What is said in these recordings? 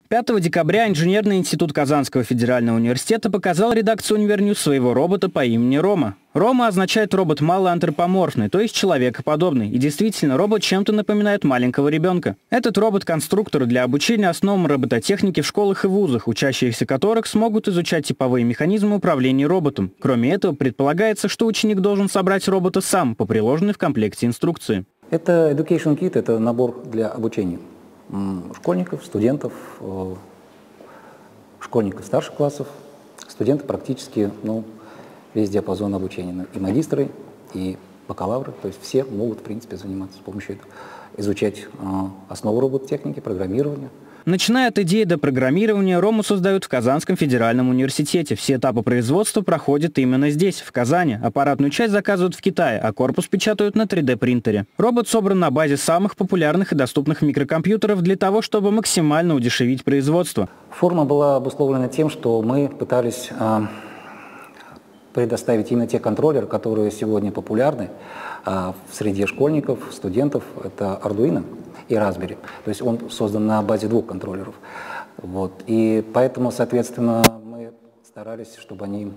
5 декабря Инженерный институт Казанского федерального университета показал редакции Универньюз своего робота по имени Рома. Рома означает робот малоантропоморфный, то есть человекоподобный. И действительно, робот чем-то напоминает маленького ребенка. Этот робот-конструктор для обучения основам робототехники в школах и вузах, учащиеся которых смогут изучать типовые механизмы управления роботом. Кроме этого, предполагается, что ученик должен собрать робота сам по приложенной в комплекте инструкции. Это Education Kit, это набор для обучения школьников, студентов, школьников старших классов, студенты практически, весь диапазон обучения, и магистры, и бакалавры, то есть все могут, в принципе, заниматься с помощью этого, изучать основу робототехники, программирования. Начиная от идеи до программирования, Рому создают в Казанском федеральном университете. Все этапы производства проходят именно здесь, в Казани. Аппаратную часть заказывают в Китае, а корпус печатают на 3D-принтере. Робот собран на базе самых популярных и доступных микрокомпьютеров для того, чтобы максимально удешевить производство. Форма была обусловлена тем, что мы пытались предоставить именно те контроллеры, которые сегодня популярны в среде школьников, студентов. Это Arduino и Raspberry. То есть он создан на базе двух контроллеров. И поэтому, соответственно, мы старались, чтобы они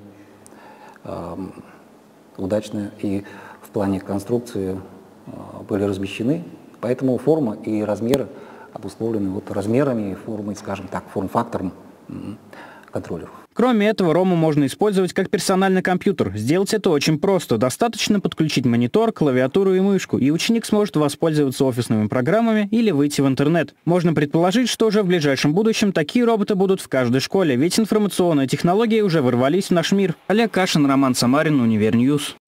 удачно и в плане конструкции были размещены. Поэтому форма и размеры обусловлены размерами и формой, скажем так, форм-фактором контроллеров. Кроме этого, Рому можно использовать как персональный компьютер. Сделать это очень просто. Достаточно подключить монитор, клавиатуру и мышку, и ученик сможет воспользоваться офисными программами или выйти в интернет. Можно предположить, что уже в ближайшем будущем такие роботы будут в каждой школе, ведь информационные технологии уже ворвались в наш мир. Олег Кашин, Роман Самарин, Универньюз.